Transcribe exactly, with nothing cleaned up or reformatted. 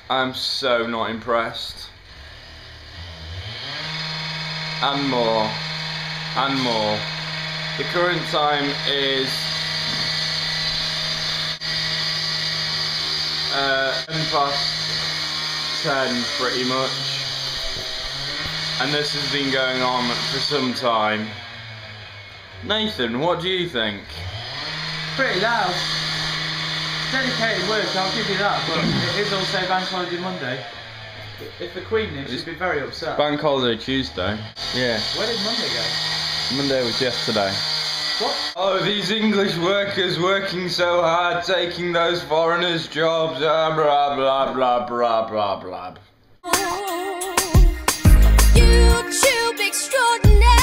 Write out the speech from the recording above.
I'm so not impressed. And more. And more. The current time is uh, ten past ten pretty much. And this has been going on for some time. Nathan, what do you think? Pretty loud. Dedicated work, I'll give you that, but it is also Bank Holiday Monday. If the Queen knew, she'd be very upset. Bank Holiday Tuesday. Yeah. Where did Monday go? Monday was yesterday. What? Oh, these English workers working so hard, taking those foreigners' jobs, ah, blah, blah, blah, blah, blah, blah. YouTube extraordinary.